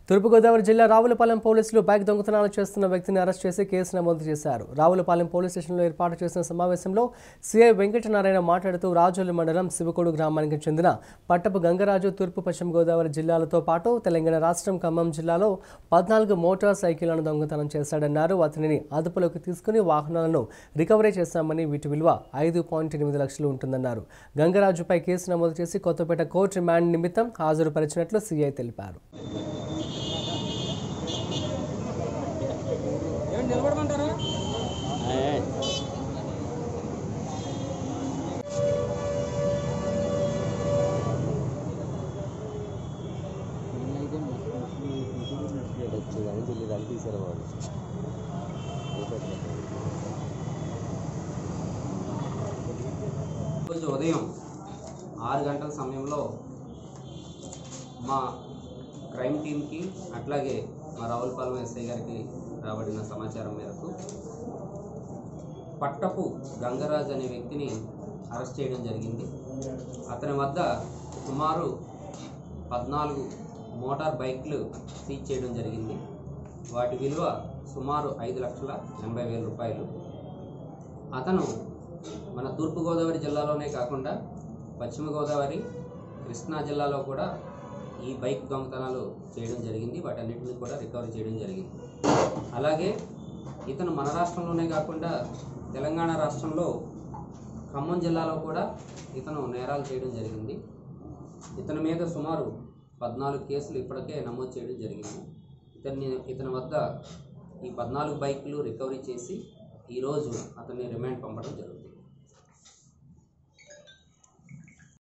తూర్పుగోదావరి జిల్లా రావులపాలెం పోలీసులు బైక్ దొంగతనాలు చేస్తున్న వ్యక్తిని అరెస్ట్ చేసి కేసు నమోదు చేశారు. రావులపాలెం పోలీస్ స్టేషన్లో ఏర్పాటు చేసిన సమావేశంలో సీఐ వెంకటనారాయణ మాట్లాడుతూ రాజోలు మండలం శివకోడు గ్రామానికి చెందిన పట్టపు గంగరాజు తూర్పు పశ్చిమ గోదావరి జిల్లాలతో పాటు తెలంగాణ రాష్ట్రం ఖమ్మం జిల్లాలో 14 మోటార్ సైకిళ్లను దొంగతనం చేశాడన్నారు. అతనిని అదుపులోకి తీసుకుని వాహనాలను రికవరీ చేశామని, వీటి విలువ 5.8 లక్షలు ఉంటుందన్నారు. గంగరాజుపై కేసు నమోదు చేసి కొత్తపేట కోర్టు రిమాండ్ నిమిత్తం హాజరుపరిచినట్లు సీఐ తెలిపారు. ఉదయం 6 గంటల సమయంలో మా క్రైమ్ టీమ్కి అట్లాగే మా రావులపాలెం ఎస్ఐ గారికి రాబడిన సమాచారం మేరకు పట్టపు గంగరాజ్ అనే వ్యక్తిని అరెస్ట్ చేయడం జరిగింది. అతని వద్ద సుమారు 14 మోటార్ బైక్లు సీజ్ చేయడం జరిగింది. వాటి విలువ సుమారు 5,80,000 రూపాయలు. అతను మన తూర్పుగోదావరి జిల్లాలోనే కాకుండా పశ్చిమ గోదావరి, కృష్ణా జిల్లాలో కూడా ఈ బైక్ దొంగతనాలు చేయడం జరిగింది. వాటన్నిటిని కూడా రికవరీ చేయడం జరిగింది. అలాగే ఇతను మన రాష్ట్రంలోనే కాకుండా తెలంగాణ రాష్ట్రంలో ఖమ్మం జిల్లాలో కూడా ఇతను నేరాలు చేయడం జరిగింది. ఇతని మీద సుమారు 14 కేసులు ఇప్పటికే నమోదు చేయడం జరిగింది. ఇతని వద్ద ఈ 14 బైకులు రికవరీ చేసి ఈరోజు అతన్ని రిమాండ్ పంపడం జరుగుతుంది.